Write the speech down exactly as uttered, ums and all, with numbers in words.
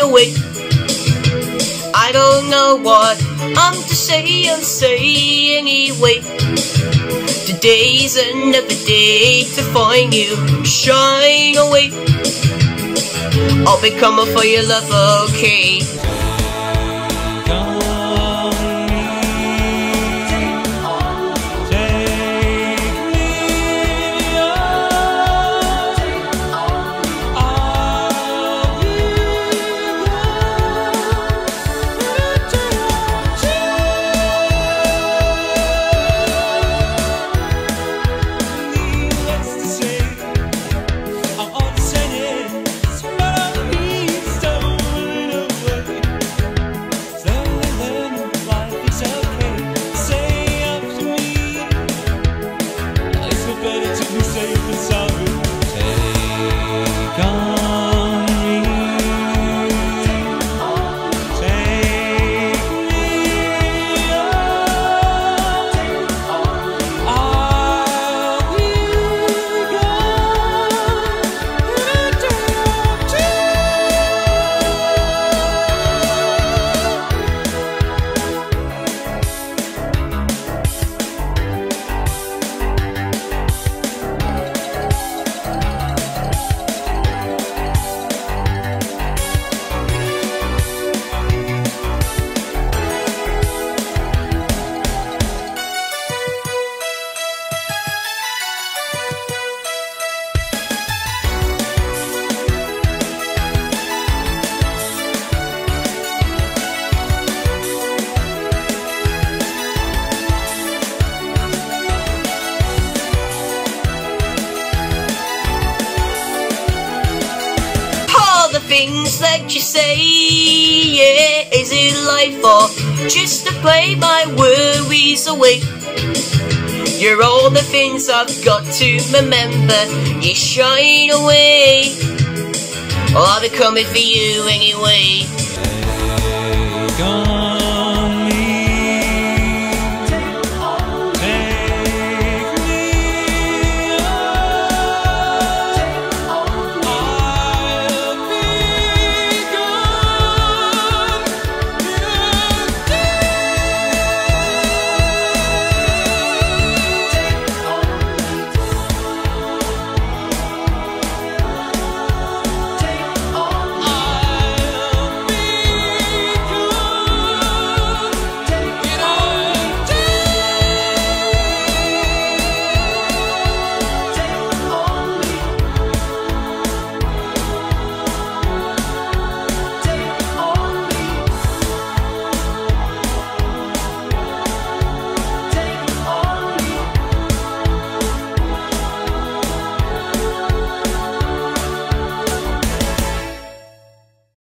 away. I don't know what I'm to say, I'll say anyway. Today's another day to find you shine away. I'll be coming for your love, okay? Things that you say, yeah, is it life or just to play my worries away? You're all the things I've got to remember. You shine away. Well, I'll be coming for you anyway.